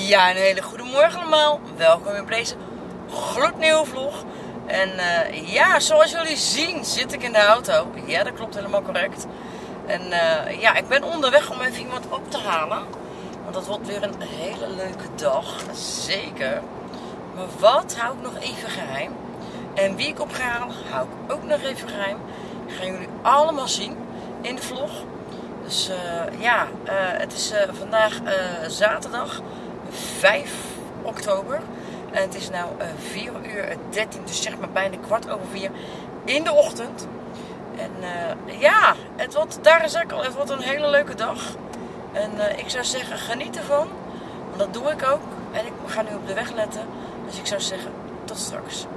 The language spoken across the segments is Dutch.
Ja, een hele goede morgen allemaal. Welkom weer bij deze gloednieuwe vlog. En ja, zoals jullie zien zit ik in de auto. Ja, dat klopt helemaal correct. En ja, ik ben onderweg om even iemand op te halen. Want dat wordt weer een hele leuke dag. Zeker. Maar wat hou ik nog even geheim? En wie ik op ga halen, hou ik ook nog even geheim. Gaan jullie allemaal zien in de vlog. Dus ja, het is vandaag zaterdag 5 oktober. En het is nu 4:13, dus zeg maar bijna 4:15 in de ochtend. En ja, daar is ook al, het wordt een hele leuke dag. En ik zou zeggen, geniet ervan. Want dat doe ik ook. En ik ga nu op de weg letten. Dus ik zou zeggen, tot straks.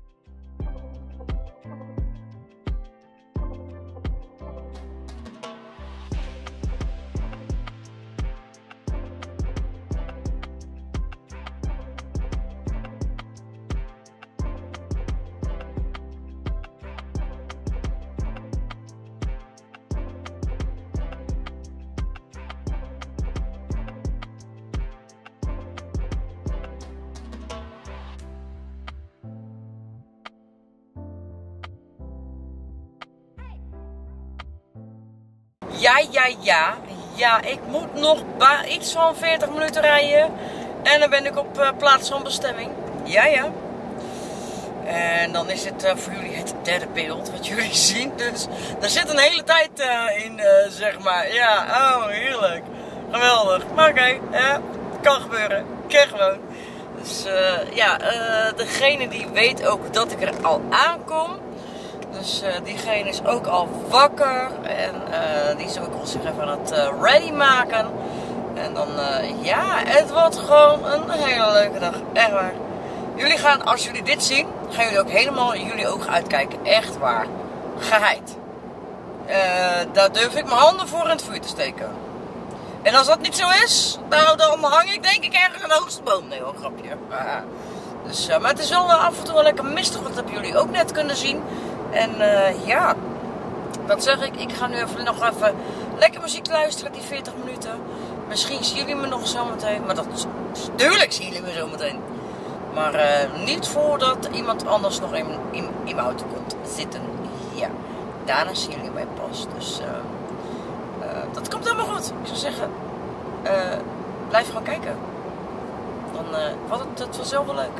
Ja, ik moet nog iets van 40 minuten rijden. En dan ben ik op plaats van bestemming. Ja. En dan is het voor jullie het derde beeld wat jullie zien. Dus daar zit een hele tijd in, zeg maar. Ja, oh heerlijk. Geweldig. Maar oké, kan gebeuren. Kan gewoon. Dus ja, degene die weet ook dat ik er al aankom. Dus diegene is ook al wakker en die is ook al zich even aan het ready maken. En dan, ja, het wordt gewoon een hele leuke dag. Echt waar. Jullie gaan, als jullie dit zien, gaan jullie ook helemaal in jullie ogen uitkijken. Echt waar. Geheid. Daar durf ik mijn handen voor in het vuur te steken. En als dat niet zo is, nou, dan hang ik denk ik ergens aan de hoogste boom. Nee hoor, grapje. Dus, maar het is wel af en toe wel lekker mistig, wat hebben jullie ook net kunnen zien. En ja, wat zeg ik? Ik ga nu nog even lekker muziek luisteren, die 40 minuten. Misschien zien jullie me nog zometeen. Maar natuurlijk zien jullie me zometeen. Maar niet voordat iemand anders nog in mijn auto komt zitten. Ja, daarna zien jullie mij pas. Dus dat komt helemaal goed. Ik zou zeggen, blijf gewoon kijken. Dan wordt het vanzelf wel leuk.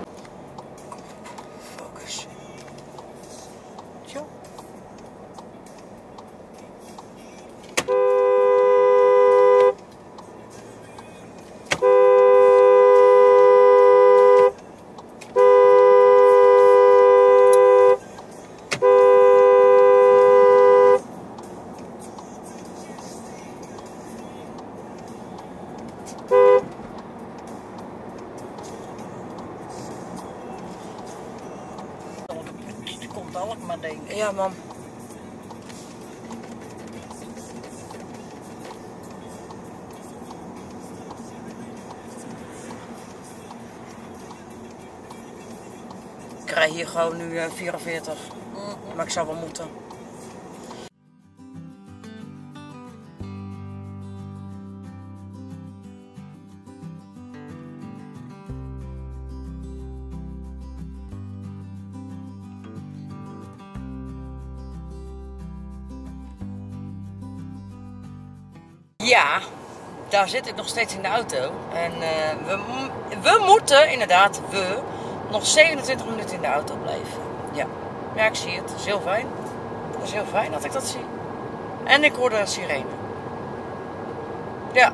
Focus. Zo. Komt allemaal maar denken. Ja, mam. Ik rij hier gewoon nu 44. Maar ik zou wel moeten. Ja, daar zit ik nog steeds in de auto. En we moeten, inderdaad, nog 27 minuten in de auto blijven. Ja, ik zie het. Dat is heel fijn. Dat is heel fijn dat ik dat zie. En ik hoor de sirene. Ja.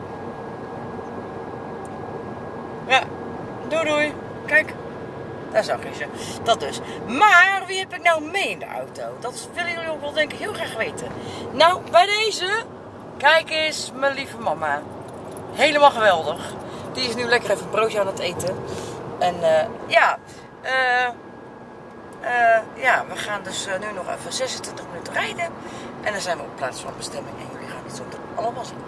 Ja, doei. Kijk, daar zag je ze. Dat dus. Maar wie heb ik nou mee in de auto? Dat willen jullie ook wel denk ik heel graag weten. Nou, bij deze... Kijk eens, mijn lieve mama. Helemaal geweldig. Die is nu lekker even een broodje aan het eten. En ja, ja, we gaan dus nu nog even 26 minuten rijden. En dan zijn we op plaats van bestemming. En jullie gaan het zo allemaal zien.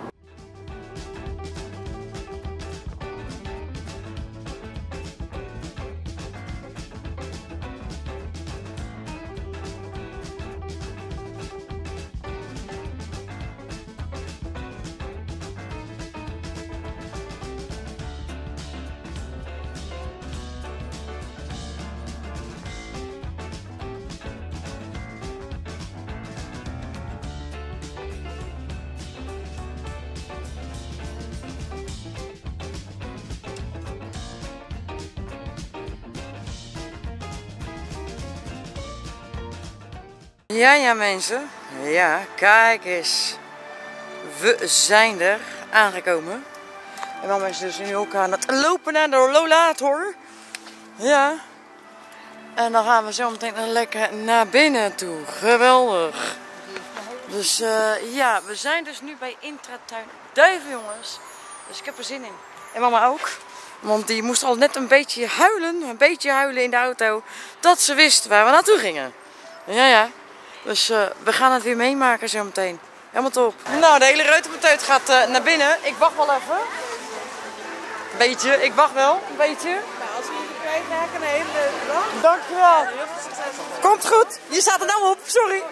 Ja mensen. Ja, kijk eens. We zijn er aangekomen. En mama is dus nu ook aan het lopen naar de rollator. Ja. En dan gaan we zo meteen lekker naar binnen toe. Geweldig. Dus ja, we zijn dus nu bij Intratuin Duiven, jongens. Dus ik heb er zin in. En mama ook. Want die moest al net een beetje huilen in de auto. Dat ze wist waar we naartoe gingen. Ja. Dus we gaan het weer meemaken zo meteen. Helemaal top. Nou, de hele reutemeteut gaat naar binnen. Ik wacht wel even. Beetje, ik wacht wel. Een beetje. Nou, als we jullie kwijtraken, een hele leuke dag. Dankjewel. Heel veel succes. Komt goed. Je staat er nou op. Sorry.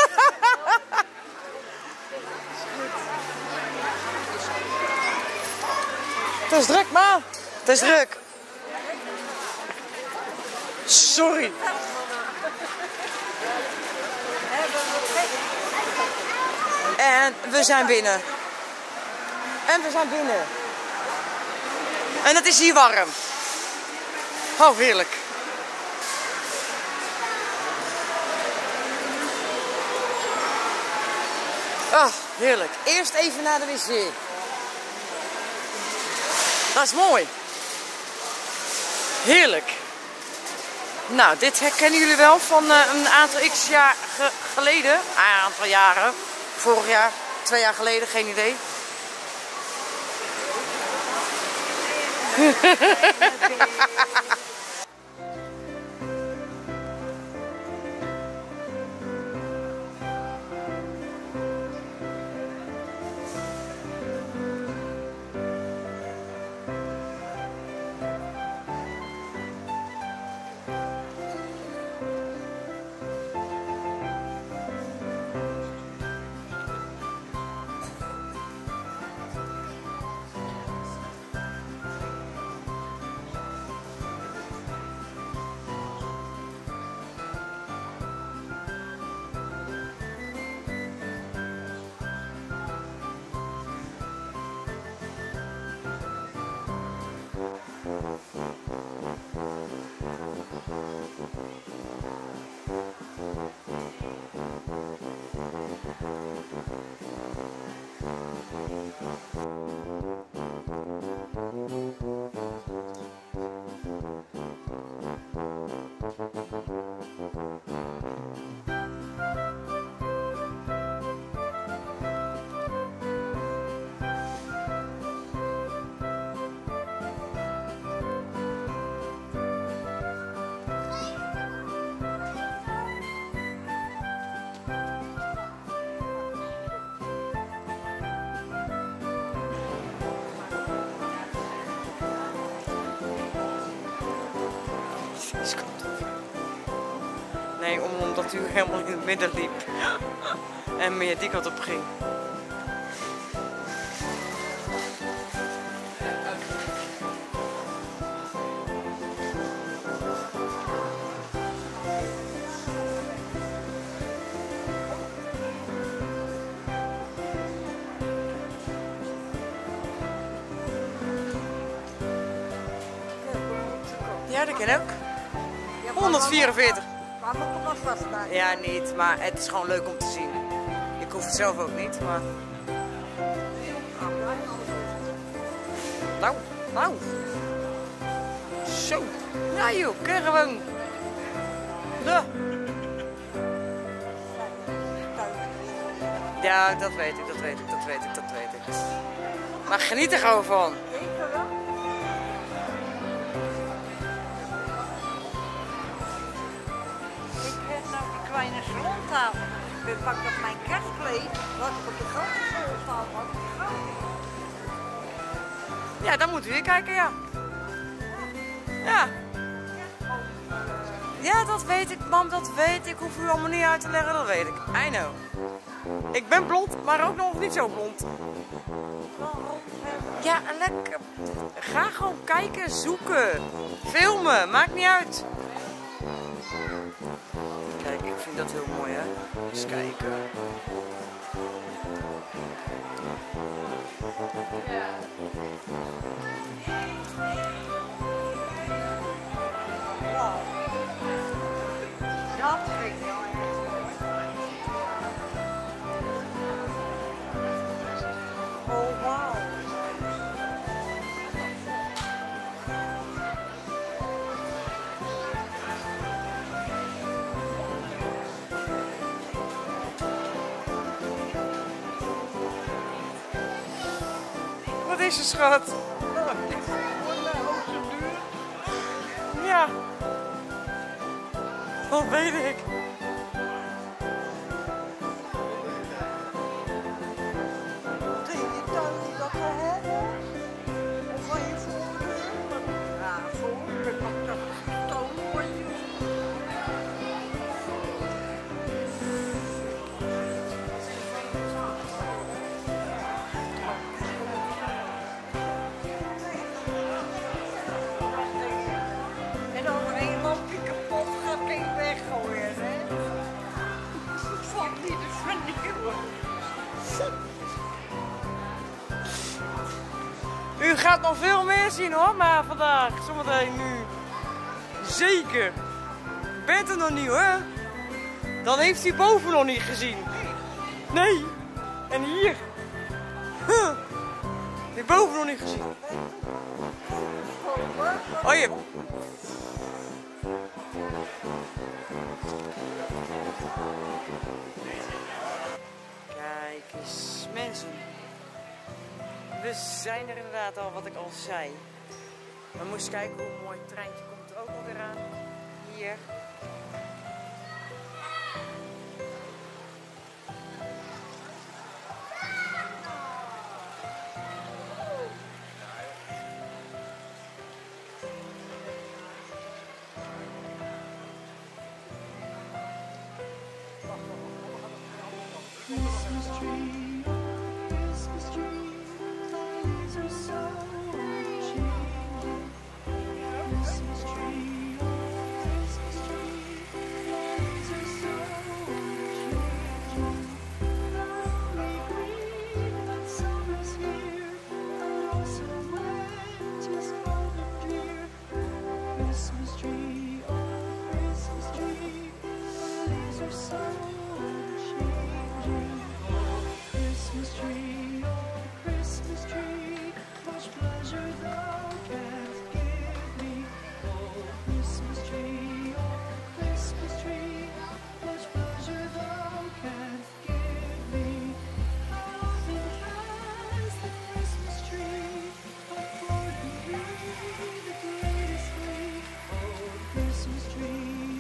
Het is druk, ma. Het is druk. Sorry. En we zijn binnen. En het is hier warm. Oh, heerlijk. Ah, heerlijk. Eerst even naar de wc. Dat is mooi. Heerlijk. Nou, dit herkennen jullie wel van een aantal jaar geleden. Een aantal jaren. Vorig jaar, 2 jaar geleden, geen idee. Nee, omdat u helemaal in het midden liep. En meer die kant op ging. Ja, dat ken ik ook. 144. Maar moet ik nog vastmaken? Ja, niet, maar het is gewoon leuk om te zien. Ik hoef het zelf ook niet, maar... Nou. Zo. Ja joh, kun gewoon. Ja. Ja, dat weet ik. Maar geniet er gewoon van. Kleine salontafel. Ik pak op mijn kerstkleed, wat ik op de grote salontafel had. Ja, dan moeten we weer kijken, ja. Ja, dat weet ik, mam, dat weet ik. Ik hoef u allemaal niet uit te leggen, dat weet ik. I know. Ik ben blond, maar ook nog niet zo blond. Ja, lekker. Ga gewoon kijken, zoeken. Filmen, maakt niet uit. Kijk, ik vind dat heel mooi, hè. Eens kijken. Dat vind ik wel echt. is er, schat? Ja. Dat weet ik. Tegen die tuin die dat we hebben. Of van je voordeur. Ja, voordeur. Dat is gestolen van je. En dan er een lampje kapot gaat, kun je weggooien, hè? Het valt niet te vernieuwen. U gaat nog veel meer zien hoor, maar vandaag, zometeen nu. Zeker. U bent er nog niet hoor. Dan heeft u boven nog niet gezien. Nee. En hier. Huh. Die boven nog niet gezien. Oh je. Kijk eens, mensen. We zijn er inderdaad al, wat ik al zei. We moesten kijken hoe een mooi treintje komt er ook alweer aan. Hier. Christmas tree, Christmas tree, leaves are so changing. Christmas tree, Christmas tree, leaves are so changing. Only green that summer's here, and also winter's cold and drear. Christmas tree, oh Christmas tree, leaves are so changing. Christmas tree, oh Christmas tree, much pleasure thou canst give me. Oh Christmas tree, much pleasure thou canst give me. How often has the Christmas tree afforded me the greatest glee? Oh Christmas tree,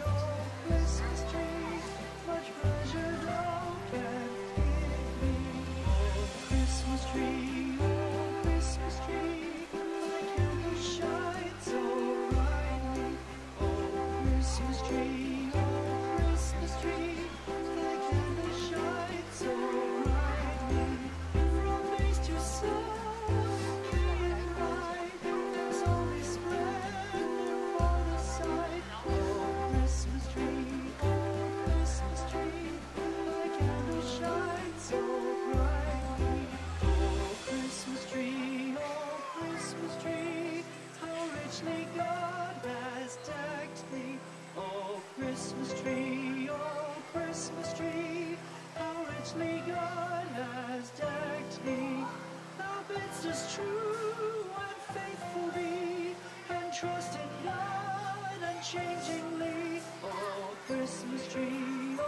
much pleasure thou canst give me. Christmas tree, oh Christmas tree, thy candle shines so brightly. Oh Christmas tree, thy candle shines so brightly. From base to side, gay and bright, there's always splendor for the sight. Oh Christmas tree, thy candle shines so brightly. Oh Christmas tree, how richly God has decked thee. Oh Christmas tree, how richly God has decked thee. Thou bidst us true and faithful be, and trust in God unchangingly. Oh Christmas tree,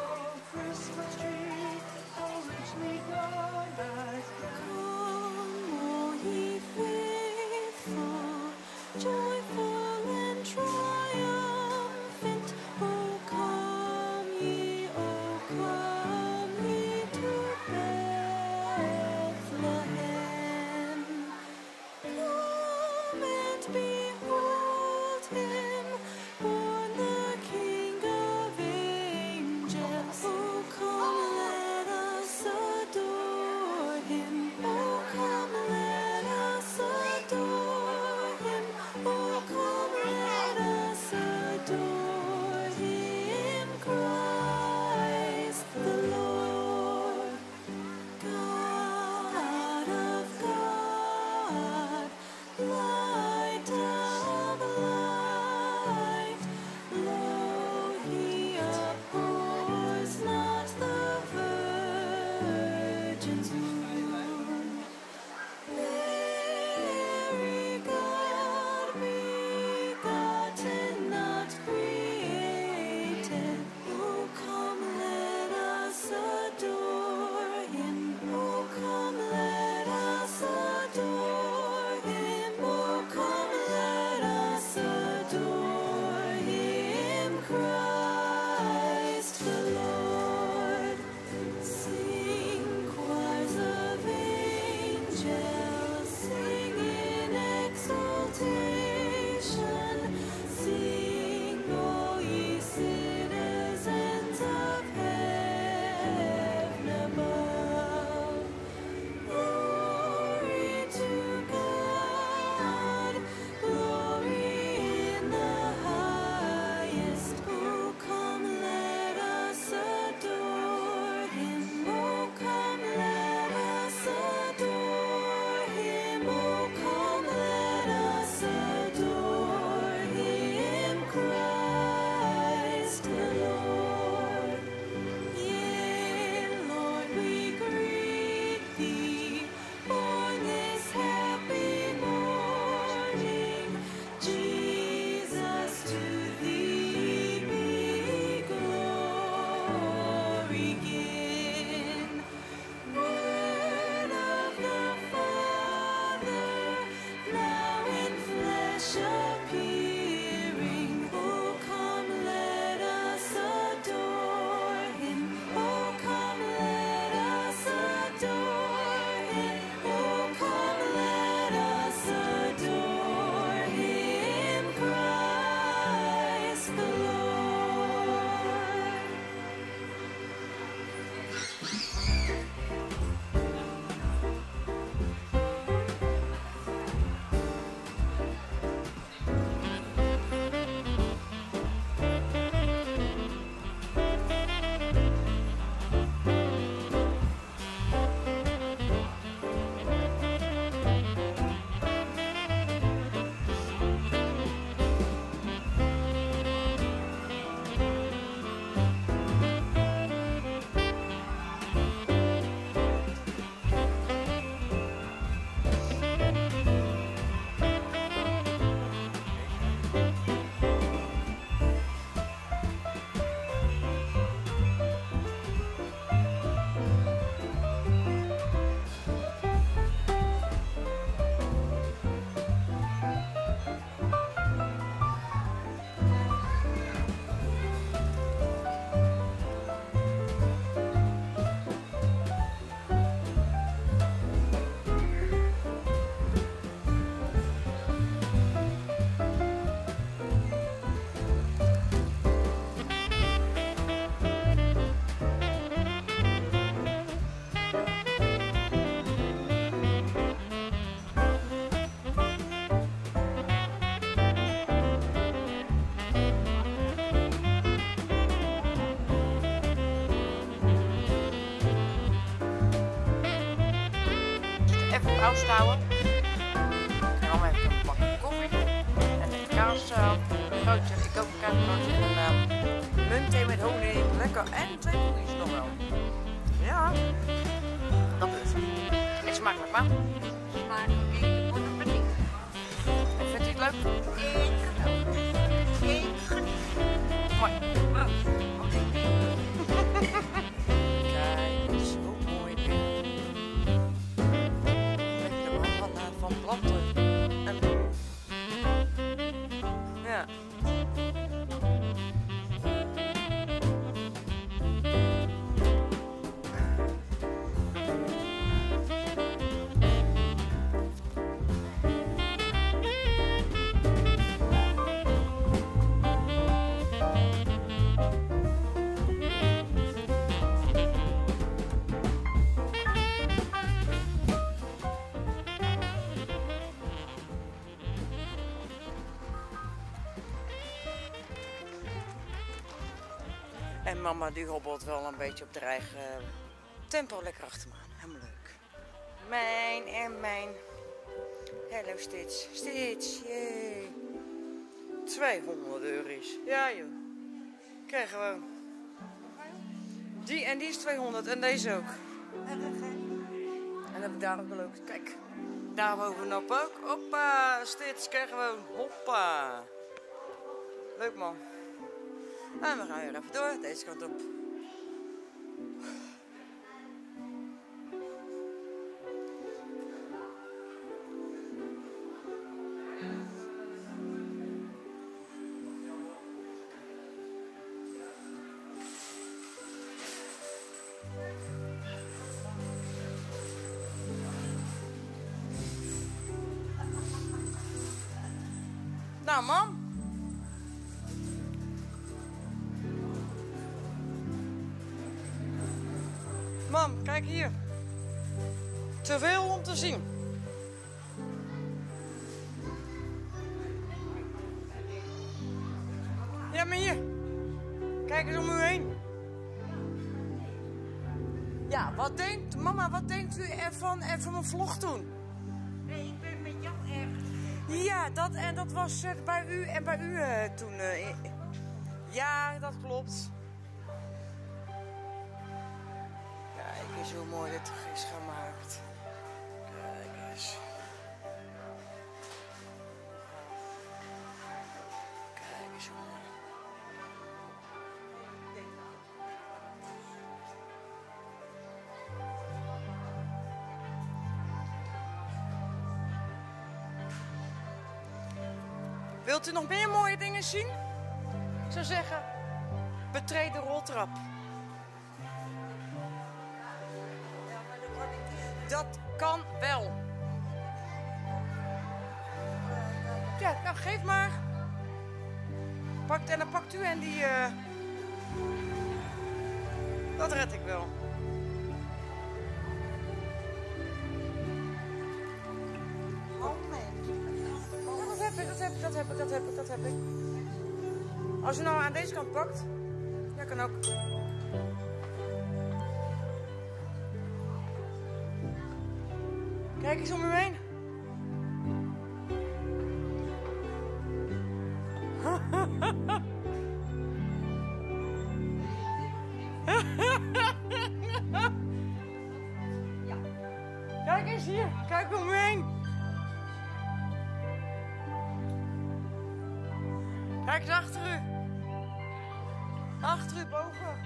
how richly God has decked thee. Come, all ye faithful, joyful and triumphant. Oh, come ye to Bethlehem. Come and behold him, born the op oud houden. En dan heb ik een bakje koffie en een kaasbroodje. Ik koop een kaasbroodje en een muntthee met honing. Lekker. En 2 koekjes nog wel. Ja, dat is het. Ik smakelijk maar. Maar ik word het niet. Vindt u het leuk? Ik geniet. Mooi. Oh, oké. Kijk, het is zo mooi weer. Lekker van planten. En ja. En mama die hobbelt wel een beetje op de eigen tempo lekker achter me aan. Helemaal leuk. Mijn en mijn. Hello Stitch. Stitch, yay. 200 euro's. Ja joh. Kijk gewoon. Die en die is 200 en deze ook. En dan heb ik daar ook wel ook. Kijk. Daar bovenop ook. Hoppa. Stitch, kijk gewoon. Hoppa. Leuk man. En we gaan weer even door, deze kant op. Nou, mam. Mam, kijk hier. Te veel om te zien. Ja, maar hier. Kijk eens om u heen. Ja, mama, wat denkt u ervan mijn vlog toen? Nee, ik ben met jou ergens. Ja, dat was bij u en bij u toen. Ja, dat klopt. Kijk eens hoe mooi dit is gemaakt. Kijk eens. Kijk eens hoe mooi. Wilt u nog meer mooie dingen zien? Ik zou zeggen, betreed de roltrap. Dat kan wel. Ja, nou geef maar. En dan pakt u en die... Dat red ik wel. Dat heb ik. Als u nou aan deze kant pakt, ja, kan ook. Kijk eens om u heen. Kijk eens hier, kijk om u heen. Kijk eens achter u. Achter u, boven.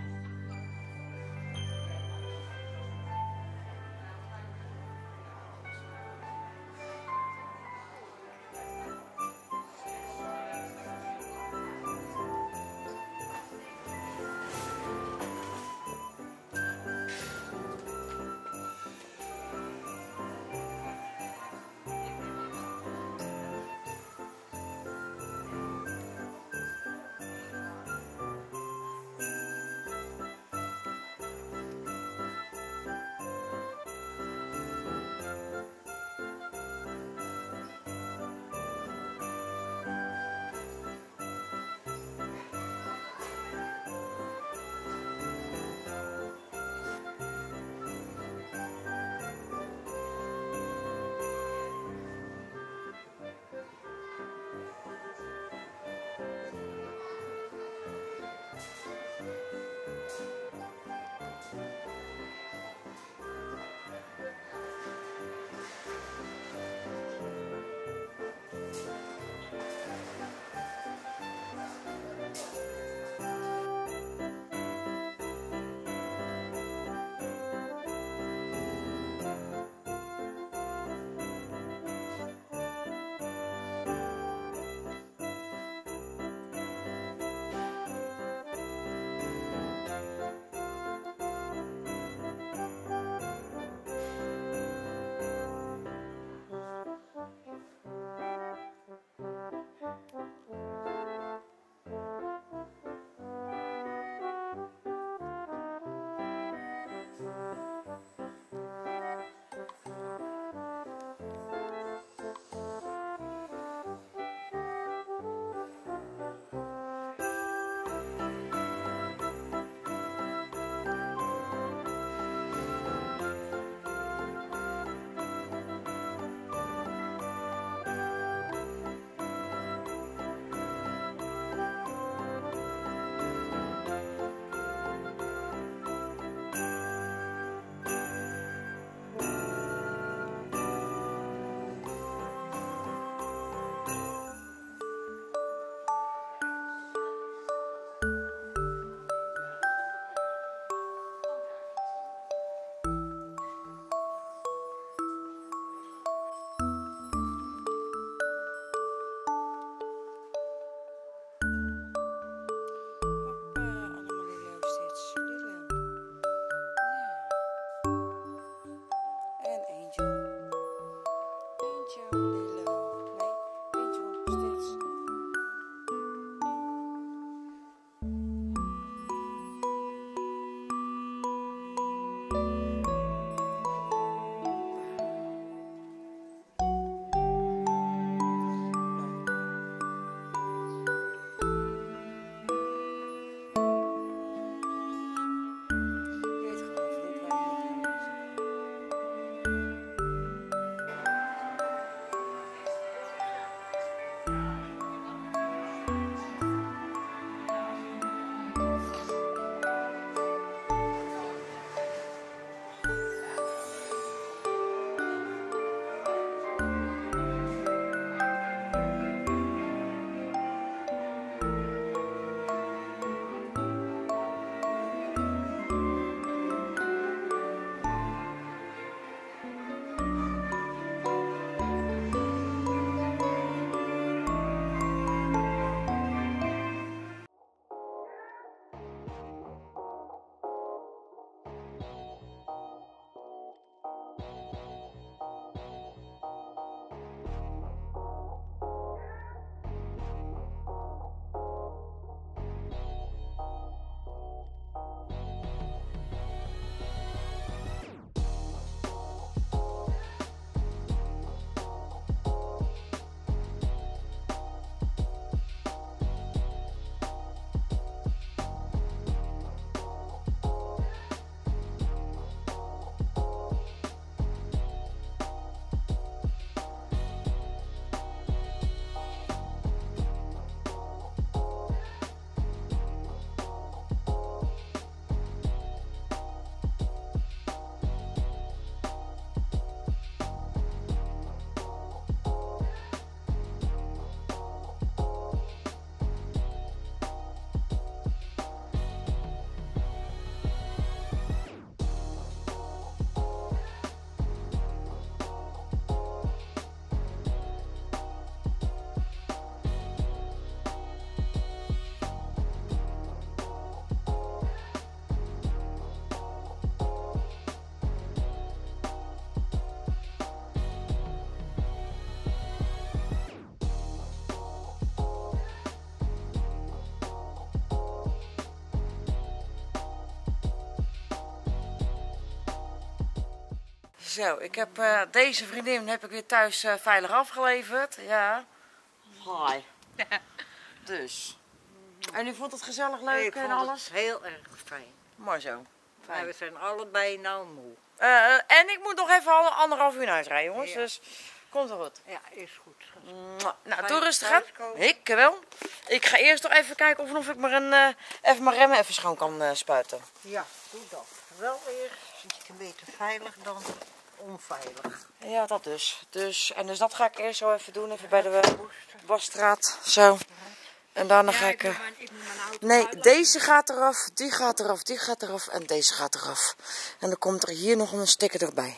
Zo, ik heb deze vriendin heb ik weer thuis veilig afgeleverd. Ja. Hi. Dus. En u vond het gezellig, leuk Ik en vond alles? het heel erg fijn. Mooi zo. Maar Fijn. we zijn allebei nou moe. En ik moet nog even anderhalf uur naar huis rijden, jongens. Ja. Dus komt er goed. Ja, is goed. Nou, Ga doe je rustig aan. thuiskomen? Ik wel. Ik ga eerst nog even kijken of ik maar even mijn remmen even schoon kan spuiten. Ja, doe dat. Wel eerst iets beter veilig dan onveilig. Ja, dat dus. Dus dat ga ik eerst zo even doen. Even bij de wasstraat. Zo. En daarna ga ik... Nee, deze gaat eraf, die gaat eraf, die gaat eraf en deze gaat eraf. En dan komt er hier nog een sticker erbij.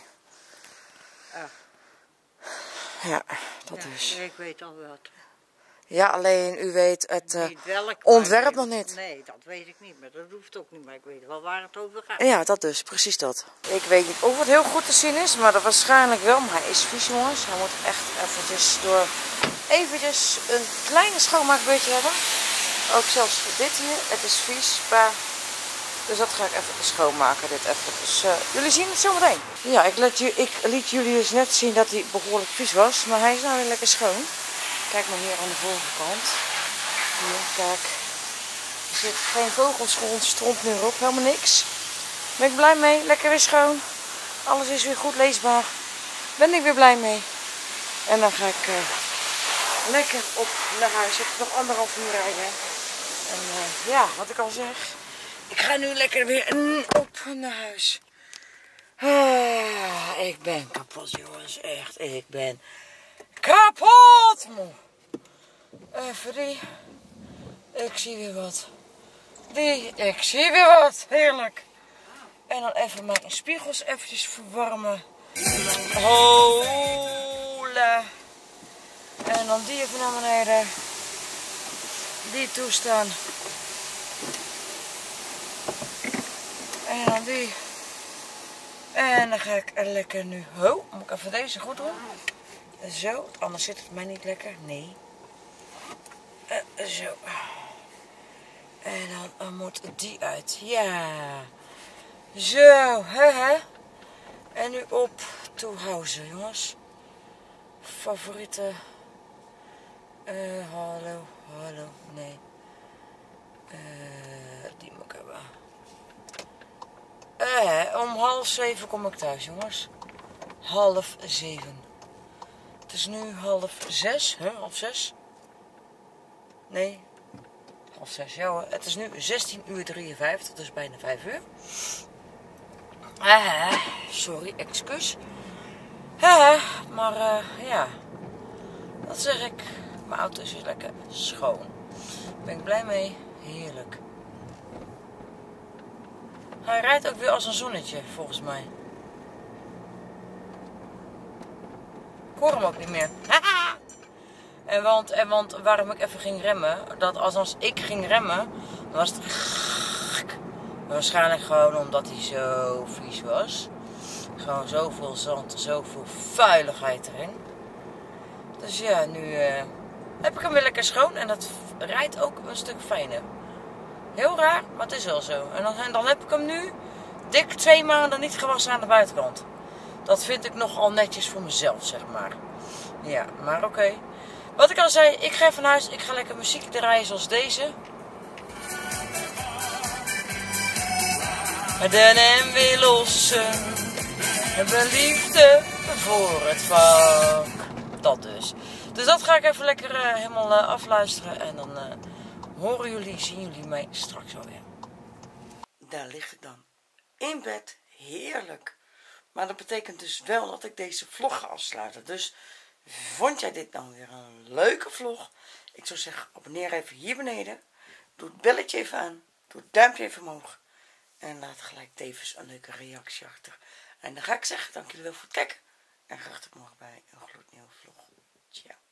Ja, dat is. Ik weet al wat. Ja, alleen u weet het Niet welk, ontwerp maar- nog niet. Nee, dat weet ik niet, maar dat hoeft ook niet. Maar ik weet wel waar het over gaat. Ja, dat dus, precies dat. Ik weet niet of het heel goed te zien is, maar dat waarschijnlijk wel. Maar hij is vies, jongens. Hij moet echt eventjes een kleine schoonmaakbeurtje hebben. Ook zelfs voor dit hier. Het is vies, maar... Dus dat ga ik even schoonmaken, dit even. Dus jullie zien het zo meteen. Ja, ik liet jullie dus net zien dat hij behoorlijk vies was. Maar hij is nou weer lekker schoon. Kijk maar hier aan de voorkant. Hier, kijk. Er zit geen vogelstront meer op, helemaal niks. Ben ik blij mee, lekker weer schoon. Alles is weer goed leesbaar. Ben ik weer blij mee. En dan ga ik lekker op naar huis. Ik heb nog anderhalf uur rijden. En ja, wat ik al zeg. Ik ga nu lekker weer op naar huis. Ik ben kapot, jongens. Echt, ik ben kapot. Even die. Ik zie weer wat. Ik zie weer wat. Heerlijk. En dan even mijn spiegels eventjes verwarmen. Hola. En dan die even naar beneden. Die toestaan. En dan die. En dan ga ik er lekker nu. Ho, moet ik even deze goed doen? Zo, anders zit het mij niet lekker. Nee. Zo. En dan moet die uit. Ja. Zo, hè. En nu op Toehuizen, jongens. Favoriete. Hallo, nee. Die moet ik hebben. Om 6:30 kom ik thuis, jongens. 6:30. Het is nu 5:30, hè? 5:30? Nee. 5:30, ja hoor. Het is nu 16:53, dus bijna 5 uur. Sorry, excuus. Maar ja. Dat zeg ik. Mijn auto is weer lekker schoon. Daar ben ik blij mee. Heerlijk. Hij rijdt ook weer als een zonnetje, volgens mij. Ik hoor hem ook niet meer. En want waarom ik even ging remmen, dat als ik ging remmen, dan was het... Waarschijnlijk gewoon omdat hij zo vies was. Gewoon zoveel zand, zoveel vuiligheid erin. Dus ja, nu heb ik hem weer lekker schoon en dat rijdt ook een stuk fijner. Heel raar, maar het is wel zo. En dan heb ik hem nu dik 2 maanden niet gewassen aan de buitenkant. Dat vind ik nogal netjes voor mezelf, zeg maar. Ja, maar oké. Wat ik al zei, ik ga even naar huis. Ik ga lekker muziek draaien zoals deze. En weer lossen. Hebben liefde voor het vak. Dat dus. Dus dat ga ik even lekker helemaal afluisteren. En dan zien jullie mij straks alweer. Daar lig ik dan. In bed. Heerlijk. Maar dat betekent dus wel dat ik deze vlog ga afsluiten. Dus vond jij dit nou weer een leuke vlog? Ik zou zeggen, abonneer even hier beneden. Doe het belletje even aan. Doe het duimpje even omhoog. En laat gelijk tevens een leuke reactie achter. En dan ga ik zeggen, dank jullie wel voor het kijken. En graag tot morgen bij een gloednieuwe vlog. Ciao.